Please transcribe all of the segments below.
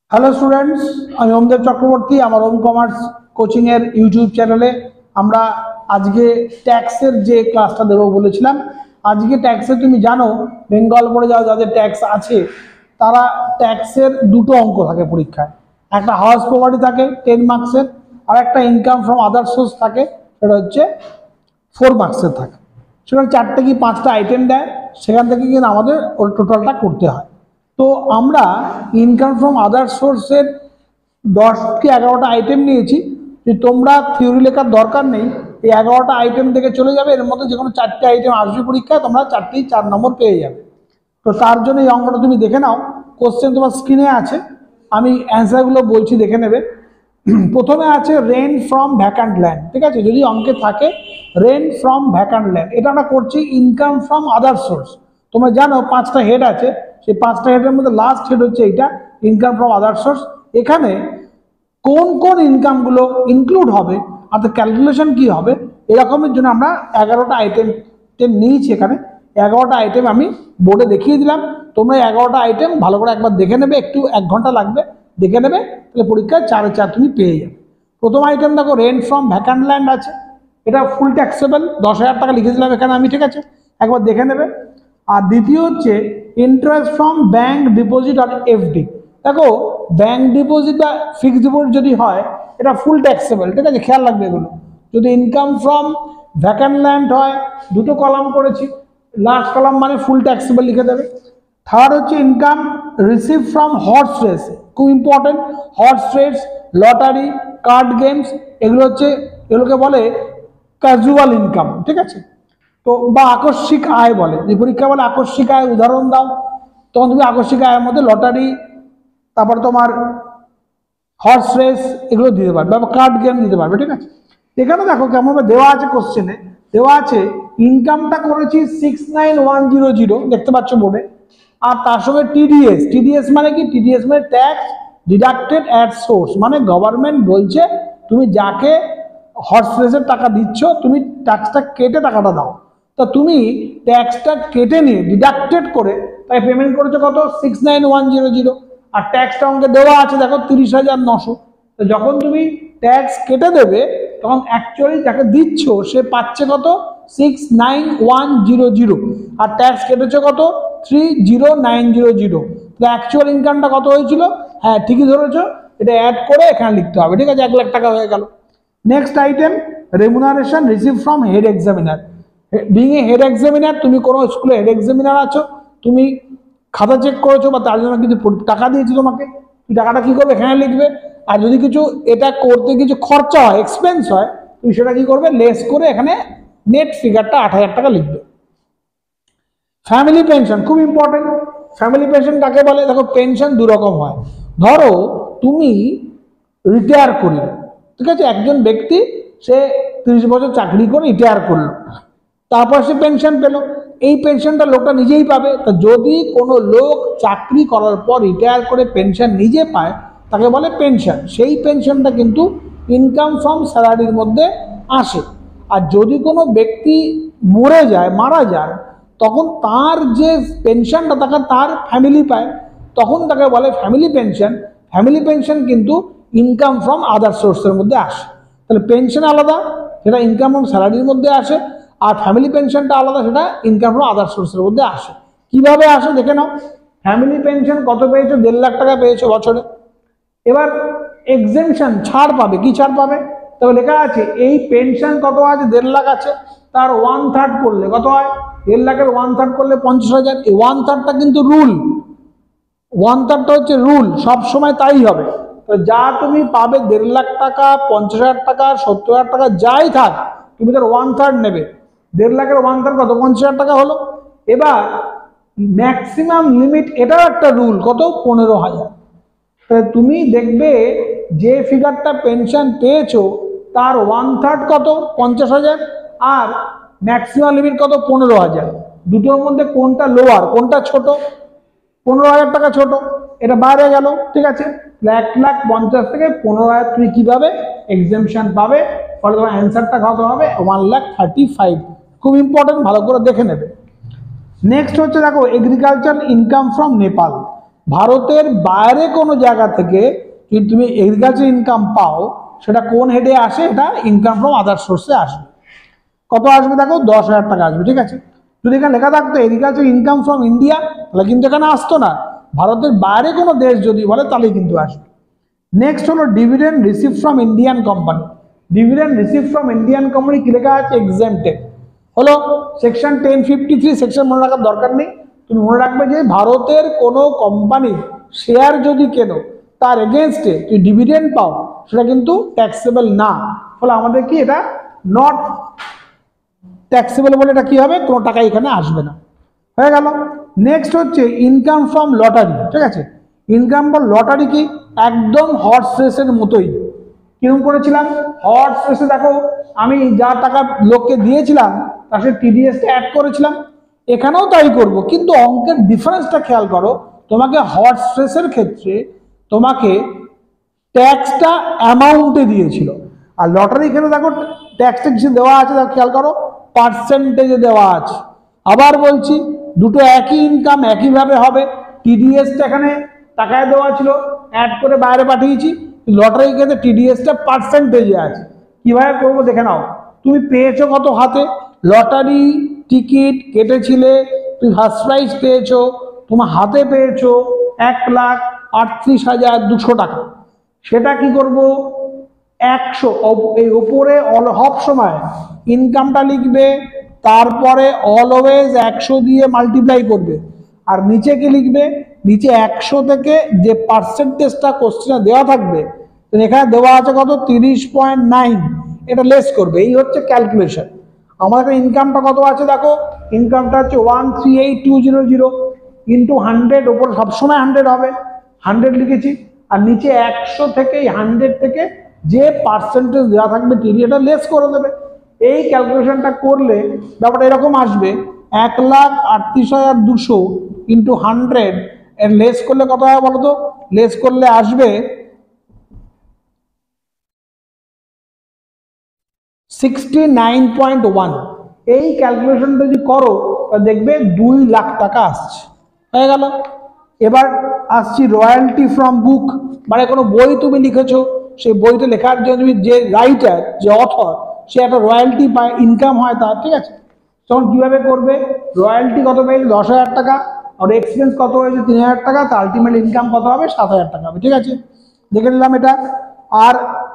Hello students, আমি ওমদেব চক্রবর্তী। আমার Om commerce coaching এর ইউটিউব চ্যানেলে আমরা আজকে ট্যাক্সের যে ক্লাসটা দেবো বলেছিলাম। আজকে ট্যাক্সে তুমি জানো, বেঙ্গল পড়ে যাও যাদের ট্যাক্স আছে তারা ট্যাক্সের দুটো অঙ্ক থাকে পরীক্ষায়। একটা হাউস প্রপার্টি থাকে 10 মার্কসের, আর একটা ইনকাম ফ্রম আদার সোর্স থাকে, সেটা হচ্ছে 4 মার্কসের থাকে। সেখানে 4টে কি 5টা আইটেম দেয়, সেখান থেকে কিন্তু আমাদের ওর টোটালটা করতে হয়। তো আমরা ইনকাম ফ্রম আদার সোর্সের 10 কি 11টা আইটেম নিয়েছি। যে তোমরা থিওরি লেখার দরকার নেই, এই 11টা আইটেম থেকে চলে যাবে, এর মধ্যে যে কোনো 4টে আইটেম আসবে পরীক্ষায়, তোমরা 4টেই 4 নম্বর পেয়ে যাবে। তো তার জন্য এই অঙ্কটা তুমি দেখে নাও, কোশ্চেন তোমার স্ক্রিনে আছে, আমি অ্যান্সারগুলো বলছি, দেখে নেবে। প্রথমে আছে রেন ফ্রম ভ্যাকান্ট ল্যান্ড, ঠিক আছে? যদি অঙ্কে থাকে রেন ফ্রম ভ্যাকান্ট ল্যান্ড, এটা আমরা করছি ইনকাম ফ্রম আদার সোর্স। তোমরা জানো 5টা হেড আছে, সেই 5টা হেডের মধ্যে লাস্ট হেড হচ্ছে এইটা, ইনকাম ফ্রম আদার সোর্স। এখানে কোন কোন ইনকামগুলো ইনক্লুড হবে আর ক্যালকুলেশন কি হবে, এরকমের জন্য আমরা 11টা আইটেম নিয়েছি। এখানে 11টা আইটেম আমি বোর্ডে দেখিয়ে দিলাম। তোমরা 11টা আইটেম ভালো করে একবার দেখে নেবে, একটু 1 ঘন্টা লাগবে, দেখে নেবে, তাহলে পরীক্ষায় 4-এ 4 তুমি পেয়ে যাবে। প্রথম আইটেম দেখো, রেন্ট ফ্রম ভ্যাকান্ট ল্যান্ড আছে, এটা ফুল ট্যাক্সেবল, 10,000 টাকা লিখেছিলাম এখানে আমি, ঠিক আছে? একবার দেখে নেবে। আর দ্বিতীয় হচ্ছে ইন্টারেস্ট ফ্রম ব্যাংক ডিপোজিট আর এফডি। দেখো ব্যাংক ডিপোজিট বা ফিক্সড ডিপোজিট যদি হয়, এটা ফুল ট্যাক্সেবল, ঠিক আছে? খেয়াল রাখবে এগুলো। যদি ইনকাম ফ্রম ভ্যাকান্ট ল্যান্ড হয়, দুটো কলাম করেছি, লাস্ট কলাম মানে ফুল ট্যাক্সেবল লিখে দেবে। থার্ড হচ্ছে income receive from horse race, খুব important. Horse race, lottery, card games, এগুলোকে বলে ক্যাজুয়াল ইনকাম, ঠিক আছে? তো বা আকস্মিক আয় বলে, যে পরীক্ষা বলে আকস্মিক আয় উদাহরণ দাও, তখন তুমি আকস্মিক আয়ের মধ্যে লটারি, তারপর তোমার হর্স রেস, এগুলো দিতে পারবে, বা কার্ড গেম দিতে পারবে, ঠিক আছে? এখানে দেখো কেমন দেওয়া আছে, কোশ্চেনে দেওয়া আছে ইনকামটা করেছি 69,100, দেখতে পাচ্ছ বোর্ডে। আর তার সঙ্গে টিডিএস মানে কি? টিডিএস মানে ট্যাক্স ডিডাক্টেড অ্যাট সোর্স, মানে গভর্নমেন্ট বলছে তুমি যাকে হর্স রেসের টাকা দিচ্ছ, তুমি ট্যাক্সটা কেটে টাকাটা দাও। তা তুমি ট্যাক্সটা কেটে নিয়ে ডিডাক্টেড করে তাই পেমেন্ট করেছো কত? 69,100। আর ট্যাক্সটা অঙ্কে দেওয়া আছে দেখো 30,900। তো যখন তুমি ট্যাক্স কেটে দেবে, তখন অ্যাকচুয়ালি যাকে দিচ্ছ সে পাচ্ছে কত? 69,100। আর ট্যাক্স কেটেছো কত? 30,900। তো অ্যাকচুয়াল ইনকামটা কত হয়েছিল? হ্যাঁ, ঠিকই ধরেছো, এটা অ্যাড করে এখানে লিখতে হবে, ঠিক আছে? 1 লাখ টাকা হয়ে গেল। Next item, remuneration receive from head examiner. Being a head examiner, তুমি কোনো স্কুলে হেড এক্সামিনার আছো, তুমি খাতা চেক করেছো বা তার জন্য কিছু টাকা দিয়েছি তোমাকে, তুমি টাকাটা কি করবে? এখানে লিখবে। আর যদি কিছু এটা করতে কিছু খরচা হয়, এক্সপেন্স হয়, তুমি সেটা কি করবে? লেস করে এখানে নেট ফিগারটা 8,000 টাকা লিখবে। ফ্যামিলি পেনশন খুব ইম্পর্টেন্ট। ফ্যামিলি পেনশন কাকে বলে? দেখো পেনশন 2 রকম হয়। ধরো তুমি রিটায়ার করলে, ঠিক আছে? একজন ব্যক্তি সে 30 বছর চাকরি করে রিটায়ার করলো, তারপর সে পেনশন পেল। এই পেনশনটা লোকটা নিজেই পাবে। তা যদি কোনো লোক চাকরি করার পর রিটায়ার করে পেনশন নিজে পায়, তাকে বলে পেনশন। সেই পেনশনটা কিন্তু ইনকাম ফ্রম স্যালারির মধ্যে আসে। আর যদি কোনো ব্যক্তি মারা যায়, তখন তার যে পেনশনটা তাকে তার ফ্যামিলি পায়, তখন তাকে বলে ফ্যামিলি পেনশন। ফ্যামিলি পেনশন কিন্তু ইনকাম ফ্রম আদার সোর্সের মধ্যে আসে। তাহলে পেনশন আলাদা, সেটা ইনকাম ফ্রম স্যালারির মধ্যে আসে, আর ফ্যামিলি পেনশনটা আলাদা, সেটা ইনকাম ফ্রম আদার সোর্সের মধ্যে আসে। কিভাবে আসে দেখে নাও। ফ্যামিলি পেনশন কত পেয়েছো? 1.5 লাখ টাকা পেয়েছো বছরে। এবার এক্সেমশন, ছাড় পাবে। কি ছাড় পাবে? তবে লেখা আছে এই পেনশন কত আছে? 1.5 লাখ আছে, তার 1/3 করলে কত হয়? 1.5 লাখের 1/3 করলে 50,000। এই 1/3টা কিন্তু রুল, 1/3টা হচ্ছে রুল, সবসময় তাই হবে। তো যা তুমি পাবে 1.5 লাখ টাকা, 50,000 টাকা, 70,000 টাকা, যাই থাক, তুমি তার 1/3 নেবে। 1.5 লাখের 1/3 কত? 50,000 টাকা হলো। এবার ম্যাক্সিমাম লিমিট, এটাও একটা রুল, কত? 15,000। তুমি দেখবে যে ফিগারটা পেনশন পেয়েছো তার 1/3 কত? 50,000। আর ম্যাক্সিমাম লিমিট কত? 15,000। দুটোর মধ্যে কোনটা লোয়ার, কোনটা ছোট? 15,000 টাকা ছোট, এটা বাইরে গেল, ঠিক আছে? 1,50,000 থেকে 15,000 তুমি কিভাবে এক্সেমশন পাবে? ফলে তোমার অ্যান্সারটা কত হবে? 1,35,000। খুব ইম্পর্টেন্ট, ভালো করে দেখে নেবে। নেক্সট হচ্ছে দেখো এগ্রিকালচার ইনকাম ফ্রম নেপাল। ভারতের বাইরে কোনো জায়গা থেকে যদি তুমি এগ্রিকালচার ইনকাম পাও, সেটা কোন হেডে আসে? এটা ইনকাম ফ্রম আদার সোর্সে আসবে। কত আসবে দেখো? 10,000 টাকা আসবে। ঠিক আছে, যদি এখানে লেখা থাকতো এগ্রিকালচার ইনকাম ফ্রম ইন্ডিয়া, তাহলে কিন্তু এখানে আসতো না। ভারতের বাইরে কোনো দেশ যদি বলে তাহলে কিন্তু আসবে। নেক্সট হলো dividend receive from Indian company. Dividend receive from Indian company কি লেখা আছে? এক্সেম্পটেড। হলো সেকশন 1053 সেকশন মনে রাখার দরকার নেই। তুমি মনে রাখবে যে ভারতের কোনো কোম্পানির শেয়ার যদি কেনো, তার এগেনস্টে তুই ডিভিডেন্ড পাও, সেটা কিন্তু ট্যাক্সেবল না। ফলে আমাদের কি এটা নট ট্যাক্সেবল বলে এটা কি হবে? কোনো টাকা এখানে আসবে না। হয়ে গেল। নেক্সট হচ্ছে ইনকাম ফ্রম লটারি। ঠিক আছে, ইনকাম ফ্রম লটারি কি? একদম হর্স রেসের মতোই। কিরকম করেছিলাম? হর্স রেসে দেখো আমি যা টাকা লোককে দিয়েছিলাম তার সাথে টিডিএসটা অ্যাড করেছিলাম, এখানেও তাই করব, কিন্তু অঙ্কের ডিফারেন্সটা খেয়াল করো। তোমাকে হর্স রেসের ক্ষেত্রে তোমাকে ট্যাক্সটা অ্যামাউন্টে দিয়েছিল, আর লটারি ক্ষেত্রে দেখো ট্যাক্সটা কিছু দেওয়া আছে, দেখো খেয়াল করো, পার্সেন্টেজে দেওয়া আছে। আবার বলছি, দুটো একই ইনকাম একইভাবে হবে। টিডিএসটা এখানে টাকায় দেওয়া ছিল, অ্যাড করে বাইরে পাঠিয়েছি। লটারির ক্ষেত্রে টিডিএসটা পার্সেন্টেজে আছে। কিভাবে করবো দেখে নাও। তুমি পেয়েছো কত হাতে? লটারি টিকিট কেটেছিলে, তুমি ফার্স্ট প্রাইজ পেয়েছো, তোমার হাতে পেয়েছো 1,38,200 টাকা। সেটা কি করব? 100 এই উপরে সব সময় ইনকামটা লিখবে, তারপরে অলওয়েজ 100 দিয়ে মাল্টিপ্লাই করবে। আর নিচে কি লিখবে? নিচে 100 থেকে যে পার্সেন্টেজটা কোশ্চেনে দেওয়া থাকবে, এখানে দেওয়া আছে কত? 30.9, এটা লেস করবে। এই হচ্ছে ক্যালকুলেশন। আমাদের ইনকামটা কত আছে দেখো, ইনকামটা হচ্ছে 138,200 ইন্টু 100, ওপরে সবসময় 100 হবে, 100 লিখেছি। আর নিচে 100 থেকে 100 থেকে যে পার্সেন্টেজ দেওয়া থাকবে টিডি, এটা লেস করে দেবে। এই ক্যালকুলেশনটা করলে ব্যাপারটা এরকম আসবে, 1,38,200 ইন্টু 100 এর লেস করলে কত হয় বলো তো? লেস করলে আসবে 69.1। এই ক্যালকুলেশনটা যদি করো দেখবে 2 লাখ টাকা আসছে। হয়ে গেল। এবার আসছি রয়্যালটি ফ্রম বুক, মানে কোনো বই তুমি লিখেছো, সেই বইটা লেখার জন্য তুমি যে রাইটার, যে অথর, সে একটা রয়্যালটি পায়, ইনকাম হয় তার। ঠিক আছে, তখন কিভাবে করবে? রয়্যালটি কত পেয়েছে? 10,000 টাকা। আর এক্সপেন্স কত হয়েছে? 3,000 টাকা। তো আলটিমেট ইনকাম কত হবে? 7,000 টাকা হবে। ঠিক আছে, দেখে নিলাম এটা। আর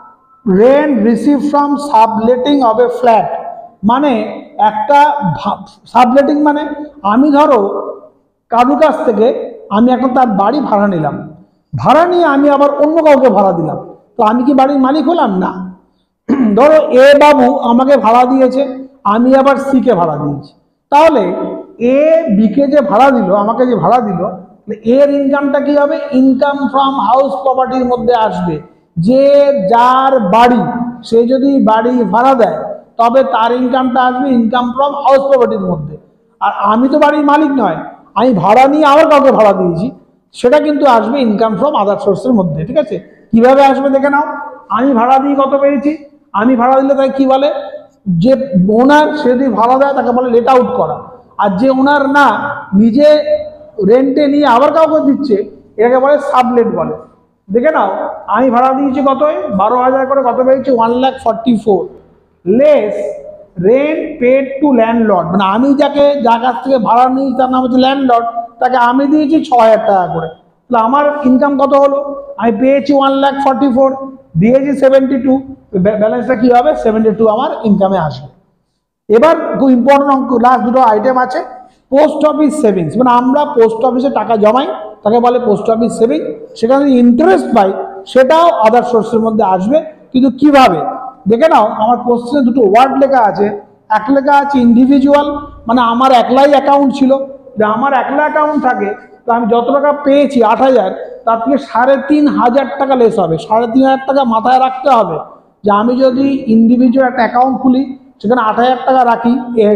rent receive from subletting of a flat, মানে একটা সাবলেটিং মানে আমি ধরো কারুর কাছ থেকে আমি এখন তার বাড়ি ভাড়া নিলাম, ভাড়া নিয়ে আমি আবার অন্য কাউকে ভাড়া দিলাম, তো আমি কি বাড়ির মালিক হলাম? না। ধরো এ বাবু আমাকে ভাড়া দিয়েছে, আমি আবার সি কে ভাড়া দিয়েছি, তাহলে এ বিকে যে ভাড়া দিল, আমাকে যে ভাড়া দিল, এর ইনকামটা কি হবে? ইনকাম ফ্রম হাউস প্রপার্টির মধ্যে আসবে। যে যার বাড়ি, সে যদি বাড়ি ভাড়া দেয়, তবে তার ইনকামটা আসবে ইনকাম ফ্রম হাউস প্রপার্টির মধ্যে। আর আমি তো বাড়ির মালিক নয়, আমি ভাড়া নিয়ে আবার কাউকে ভাড়া দিয়েছি, সেটা কিন্তু আসবে ইনকাম ফ্রম আদার সোর্সের মধ্যে। ঠিক আছে, কিভাবে আসবে দেখে নাও। আমি ভাড়া দিয়ে কত পেয়েছি? আমি ভাড়া দিলে তাই কি বলে? যে ওনার, সে যদি ভাড়া দেয় তাকে বলে লেট আউট করা। আর যে ওনার না, নিজে রেন্টে নিয়ে আবার কাউকে দিচ্ছে, এটাকে বলে সাবলেট বলে। দেখে নাও, আমি ভাড়া দিয়েছি কত? 12,000 করে। কত পেয়েছি? 1,44,000 less rent paid to landlord, মানে আমি যাকে, যার কাছ থেকে ভাড়া নিয়েছি তার নাম হচ্ছে ল্যান্ডলর্ড, তাকে আমি দিয়েছি 6,000 টাকা করে। তাহলে আমার ইনকাম কত হলো? আমি পেয়েছি 1,44,000, দিয়েছি 72, ব্যালেন্সটা কি হবে? 72 আমার ইনকামে আসবে। এবার খুব ইম্পর্টেন্ট অঙ্ক, লাস্ট দুটো আইটেম আছে। পোস্ট অফিস সেভিংস, মানে আমরা পোস্ট অফিসে টাকা জমাই, তাকে বলে পোস্ট অফিস সেভিংস। সেখানে ইন্টারেস্ট পাই, সেটাও আদার সোর্সের মধ্যে আসবে। কিন্তু কিভাবে দেখে নাও। আমার কোশ্চেনে দুটো ওয়ার্ড লেখা আছে। এক লেখা আছে ইন্ডিভিজুয়াল, মানে আমার একলাই অ্যাকাউন্ট ছিল, যে আমার একলা অ্যাকাউন্ট থাকে, তো আমি যত টাকা পেয়েছি 8,000, তার থেকে 3,500 টাকা লেস হবে। 3,500 টাকা মাথায় রাখতে হবে, যে আমি যদি ইন্ডিভিজুয়াল একটা অ্যাকাউন্ট খুলি, সেখানে 8,000 টাকা রাখি,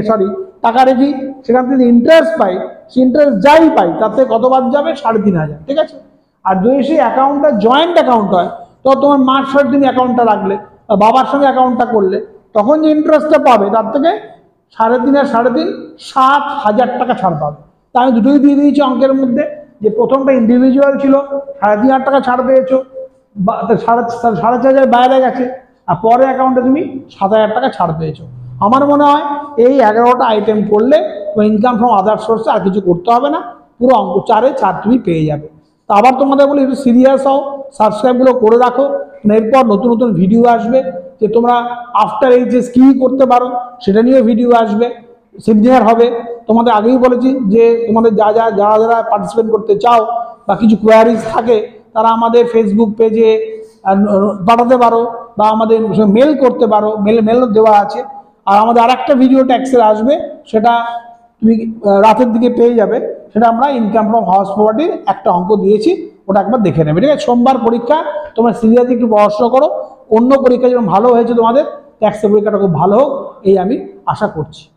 টাকা রেখি, সেখান থেকে ইন্টারেস্ট পাই, সে ইন্টারেস্ট যাই পাই তার থেকে কত বাদ যাবে? 3,500। ঠিক আছে, আর যদি সেই অ্যাকাউন্টটা জয়েন্ট অ্যাকাউন্ট হয়, তো তোমার মার সাথে তুমি অ্যাকাউন্টটা রাখলে, বাবার সঙ্গে অ্যাকাউন্টটা করলে, তখন যে ইন্টারেস্টটা পাবে তার থেকে 3,500 আর 3,500 7,000 টাকা ছাড় পাবে। তা আমি দুটোই দিয়ে দিয়েছি অঙ্কের মধ্যে। যে প্রথমটা ইন্ডিভিজুয়াল ছিল 3,500 টাকা ছাড় পেয়েছো, বা 4,500 বাইরে গেছে, আর পরে অ্যাকাউন্টে তুমি 7,000 টাকা ছাড় পেয়েছো। আমার মনে হয় এই 11টা আইটেম করলে তোমার ইনকাম ফ্রম আদার সোর্সে আর কিছু করতে হবে না, পুরো অঙ্ক 4-এ 4 তুমি পেয়ে যাবে। তো আবার তোমাদের বলি একটু সিরিয়াস হও, সাবস্ক্রাইবগুলো করে রাখো, এরপর নতুন নতুন ভিডিও আসবে যে তোমরা আফটার এইচএস কী করতে পারো সেটা নিয়েও ভিডিও আসবে, সেমিনার হবে। তোমাদের আগেই বলেছি যে তোমাদের যারা পার্টিসিপেট করতে চাও বা কিছু কোয়ারিজ থাকে তারা আমাদের ফেসবুক পেজে পাঠাতে পারো বা আমাদের মেল করতে পারো, মেল দেওয়া আছে। আর আমাদের আরেকটা ভিডিও ট্যাক্সের আসবে, সেটা তুমি রাতের দিকে পেয়ে যাবে, সেটা আমরা ইনকাম ফ্রম হাউস প্রপার্টির একটা অঙ্ক দিয়েছি, ওটা একবার দেখে নেবে, ঠিক আছে? সোমবার পরীক্ষা, তোমরা সিরিয়াসলি একটু পড়াশোনা করো, অন্য পরীক্ষা যেরকম ভালো হয়েছে তোমাদের, ট্যাক্সের পরীক্ষাটা খুব ভালো হোক এই আমি আশা করছি।